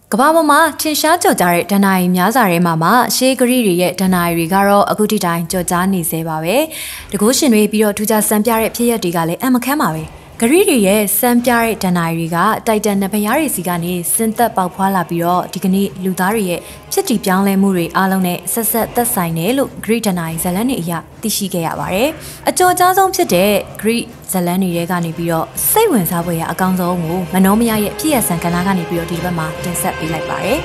ကဘာပေါ်မှာထင်ရှားကြော်ကြားတဲ့ဒဏ္ဍာရီများစွာထဲမှာရှေးဂရိတွေရဲ့ဒဏ္ဍာရီတွေကတော့အခုထိတိုင်းကြော်ကြားနေသေးပါပဲတကုရှင်တွေပြီးတော့ထူးခြားစံပြတဲ့ဖြစ်ရပ်တွေကလည်းအမခမ်းပါပဲဂရိတွေရဲ့စံပြတဲ့ဒဏ္ဍာရီတွေကတိုက်တန်နှစ်ဖျားတွေစီကနေစင်သက်ပေါက်ဖွာလာပြီးတော့ဒီကနေ့လူသားတွေရဲ့ဖြစ်တည်ပြောင်းလဲမှုတွေအားလုံးနဲ့ဆက်ဆက်သက်ဆိုင်တယ်လို့ဂရိဒဏ္ဍာရီဇလန်းတွေအရသိရှိခဲ့ရပါတယ်အကျော်ကြားဆုံးဖြစ်တဲ့ဂရိဇလန်းတွေကနေပြီးတော့စိတ်ဝင်စားဖွယ်ရအကောင်းဆုံးကိုမနောမယရဲ့ဖြစ်ရဆန်ကဏ္ဍကနေပြီးတော့ဒီဘက်မှာတင်ဆက်ပေးလိုက်ပါတယ်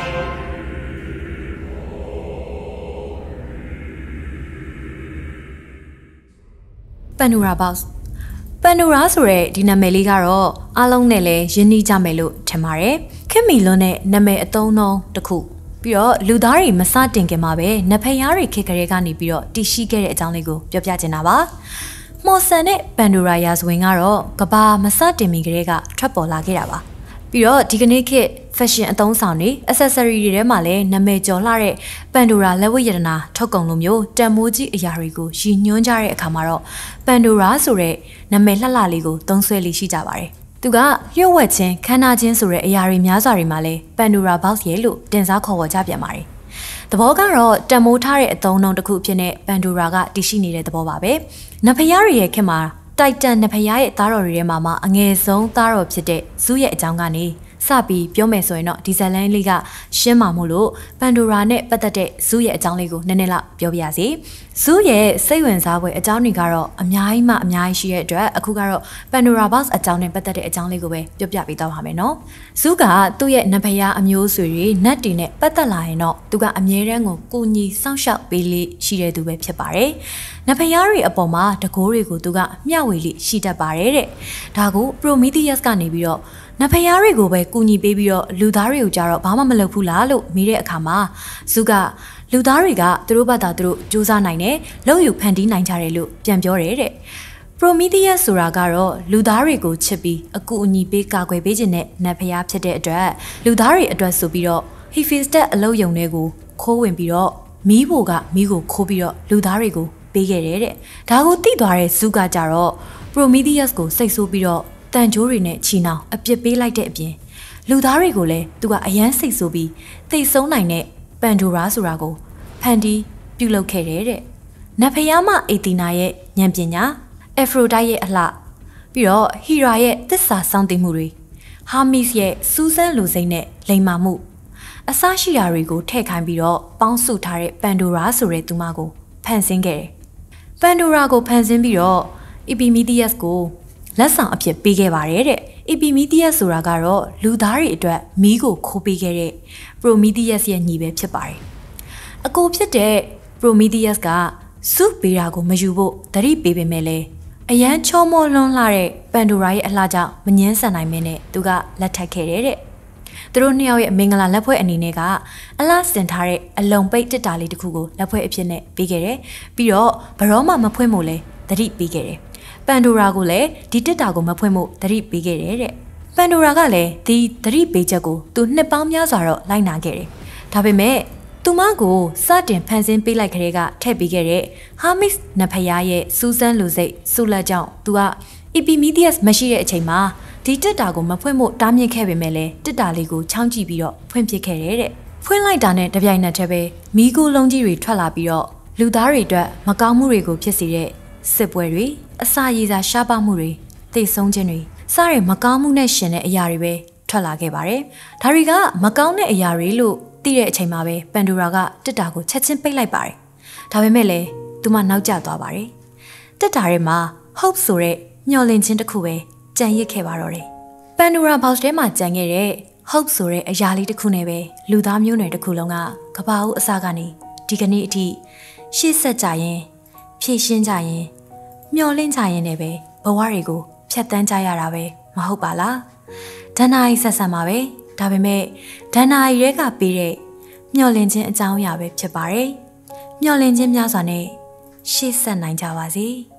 ပန်နူရာဘောက်စ်ပန်နူရာဆိုတဲ့ဒီနာမည်လေးကတော့အားလုံးနဲ့လည်းယဉ်နှီးကြမယ်လို့ထင်ပါတယ်ခင်မီလွန်းတဲ့နာမည်အသုံးအနှုန်းတစ်ခုပြီးတော့လူသားတွေမစတင်ခင်မှာပဲနဖျားတွေခေတ်ကလေးကနေပြီးတော့တည်ရှိခဲ့တဲ့အကြောင်းလေးကိုပြောပြချင်တာပါမော်ဆန်နဲ့ပန်ဒိုရာရာဇဝင်ကတော့ကဘာမစတင်မီကလေးကထွက်ပေါ်လာခဲ့တာပါပြီးတော့ဒီကနေ့ခေတ် fashion အသုံးဆောင်တွေ accessory တွေထဲမှာလည်းနာမည်ကျော်လှတဲ့ပန်ဒိုရာလက်ဝတ်ရတနာထုတ်ကုန်လိုမျိုးတန်မိုးကြီးအရာတွေကိုရည်ညွှန်းကြတဲ့အခါမှာတော့ပန်ဒိုရာဆိုတဲ့နာမည်လှလှလေးကိုသုံးစွဲလိရှိကြပါတယ်သူကလျှို့ဝှက်ခြင်းခန္ဓာချင်းဆိုတဲ့အရာတွေများစွာတွေမှာလည်းပန်ဒိုရာဘောက်စ်ရဲ့လို့တင်စားခေါ်ဝေါ်ကြပြန်ပါတယ်သဘောကတော့တန်မိုးထားတဲ့အသုံးအနှုန်းတစ်ခုဖြစ်တဲ့ပန်ဒိုရာကတည်ရှိနေတဲ့သဘောပါပဲနဖျားတွေရဲ့ခေတ်မှာတိုက်တန်နဖျားရဲ့သားတော်တွေထဲမှာအငယ်ဆုံးသားတော်ဖြစ်တဲ့ဇူးရဲ့အကြောင်းကနေစပြီးပြောမယ်ဆိုရင်တော့ဒီဇလန်လေးကရှင်းမှာမို့လို့ပန်ဒိုရာနဲ့ပတ်သက်တဲ့ဇူးရဲ့အကြောင်းလေးကိုနည်းနည်းလောက်ပြောပြရစီဇူးရဲ့စိတ်ဝင်စားဖွယ်အကြောင်းတွေကတော့အများကြီးရှိတဲ့အတွက်အခုကတော့ပန်ဒိုရာဘောက်စ်အကြောင်းနဲ့ပတ်သက်တဲ့အကြောင်းလေးကိုပဲပြောပြပေးသွားပါမယ်နော်ဇူးကသူ့ရဲ့နဖျားအမျိုးဆွေတွေနတ်တွေနဲ့ပတ်သက်လာရင်တော့သူကအမြဲတမ်းကိုကိုညီစောင့်ရှောက်ပေးလိရှိတဲ့သူပဲဖြစ်ပါတယ်နဖျားတွေအပေါ်မှာတကိုးတွေကိုသူကမျှဝေလိရှိတတ်ပါတယ်တဲ့ဒါကိုပရိုမီသီးယပ်စ်ကနေပြီးတော့နဖျားတွေကိုပဲကူညီပေးပြီးတော့လူသားတွေကိုကြတော့ဘာမှမလုပ်ဘူးလားလို့မေးတဲ့အခါမှာဇုကလူသားတွေကသူတို့ဘာသာသူတို့စူးစမ်းနိုင်တယ်လုံယူဖန်တီးနိုင်ကြတယ်လို့ပြန်ပြောတယ်တဲ့ပရိုမီသီးယပ်စ်ဆိုတာကတော့လူသားတွေကိုချစ်ပြီးအကူအညီပေးကာကွယ်ပေးခြင်းနဲ့နဖျားဖြစ်တဲ့အတွက်လူသားတွေအတွက်ဆိုပြီးတော့ဟီဖီစတက်အလုပ်ယုံတွေကိုခိုးဝင်ပြီးတော့မီးဘိုကမီးကိုခိုးပြီးတော့လူသားတွေကိုပေးခဲ့တယ်တဲ့ဒါကိုသိသွားတဲ့ဇုကကြတော့ပရိုမီသီးယပ်စ်ကိုစိတ်ဆိုးပြီးတော့တန်ကြိုးတွေနဲ့ချီနှောင်အပြစ်ပေးလိုက်တဲ့အပြင်လူသားတွေကိုလည်းသူကအယမ်းစိတ်ဆိုးပြီးသိဆုံးနိုင်တဲ့ပန်ဒိုရာဆိုတာကိုဖန်တီးပြုလုပ်ခဲ့တဲ့နဖျားမအေတီနာရဲ့ဉာဏ်ပညာအဖရိုဒိုက်ရဲ့အလှပြီးတော့ဟီရာရဲ့သစ္စာစောင့်သိမှုတွေဟာမစ်ရဲ့စူးစမ်းလူစိမ့်နဲ့လိမ်မာမှုအစရှိရာတွေကိုထည့်ခိုင်းပြီးတော့ပေါင်းစုထားတဲ့ပန်ဒိုရာဆိုတဲ့သူမကိုဖန်ဆင်းခဲ့တယ်ပန်ဒိုရာကိုဖန်ဆင်းပြီးတော့အီပီမီသီးယပ်စ်ကိုလက်ဆောင်အဖြစ်ပေးခဲ့ပါတယ်တဲ့အီပီမီသီးယပ်ဆိုတာကတော့လူသားတွေအတွက်မီးကိုခိုးပေးခဲ့တဲ့ပရိုမီသီးယပ်ရဲ့ညီပဲဖြစ်ပါတယ်အကိုဖြစ်တဲ့ပရိုမီသီးယပ်ကစုပေးတာကိုမယူဖို့တတိပေးပေမဲ့လည်းအရန်ချောမောလွန်းလာတဲ့ပန်ဒိုရာရဲ့အလှကြောင့်မငင်းဆန်နိုင်မင်းနဲ့သူကလက်ထပ်ခဲ့တဲ့သူတို့နှစ်ယောက်ရဲ့မင်္ဂလာလက်ဖွဲ့အနေနဲ့ကအလှစင်ထားတဲ့အလုံပိတ်တစ်တာလေးတစ်ခုကိုလက်ဖွဲ့အဖြစ်နဲ့ပေးခဲ့တယ်ပြီးတော့ဘရောမှမဖွင့်မို့လဲတတိပေးခဲ့တယ်ပန်ဒိုရာကိုလည်းဒီတစ်တာကိုမဖွင့်ဖို့တတိပေးခဲ့တယ်တဲ့ပန်ဒိုရာကလည်းဒီတတိပေးချက်ကိုသူနှစ်ပေါင်းများစွာတော့လိုက်နာခဲ့တယ်ဒါပေမဲ့သူမကိုစတင်ဖန်ဆင်းပေးလိုက်ခတဲ့ကထည့်ပေးခဲ့တဲ့ဟာမစ်နဖျားရဲ့စူးစမ်းလူစိတ်ဆူလက်ကြောင့်သူကအီပီမီသီးယပ်မရှိတဲ့အချိန်မှာဒီတစ်တာကိုမဖွင့်ဖို့တားမြစ်ခဲ့ပေမဲ့လည်းတစ်တာလေးကိုချောင်းကြည့်ပြီးတော့ဖွင့်ပစ်ခဲ့တယ်တဲ့ဖွင့်လိုက်တာနဲ့တပြိုင်နက်တည်းပဲမီးကိုလုံးကြီးတွေထွက်လာပြီးတော့လူသားတွေအတွက်မကောင်းမှုတွေကိုဖြစ်စေတဲ့စစ်ပွဲတွေအစာရည်စာရှားပါမှုတွေသိဆုံးခြင်းတွေစတဲ့မကောင်းမှုနဲ့ရှင်တဲ့အရာတွေပဲထွက်လာခဲ့ပါတယ်ဒါတွေကမကောင်းတဲ့အရာတွေလို့သိတဲ့အချိန်မှာပဲပန်ဒိုရာကတစ်တာကိုချက်ချင်းပိတ်လိုက်ပါတယ်ဒါပေမဲ့လည်းသူမနောက်ကျသွားပါတယ်တစ်တာထဲမှာ hope ဆိုတဲ့မျှော်လင့်ခြင်းတစ်ခုပဲကြံရစ်ခဲ့ပါတော့တယ်ပန်ဒိုရာဘောက်စ်ထဲမှာကြံခဲ့တဲ့ hope ဆိုတဲ့အရာလေးတစ်ခုနဲ့ပဲလူသားမျိုးနွယ်တစ်ခုလုံးကကဘာဦးအစကနေဒီကနေ့အထိရှေ့ဆက်ကြရင်ဖြည့်ရှင်းကြရင်မျောလင့်ကြရင်လည်းပဲဘဝတွေကိုဖြတ်တန်းကြရတာပဲမဟုတ်ပါလားဒဏ္ဍာရီဆက်ဆံပါပဲဒါပေမဲ့ဒဏ္ဍာရီတွေကပေးတဲ့မျောလင့်ခြင်းအကြောင်းအရာပဲဖြစ်ပါတယ်မျောလင့်ခြင်းများစွာနဲ့ရှေ့ဆက်နိုင်ကြပါစေ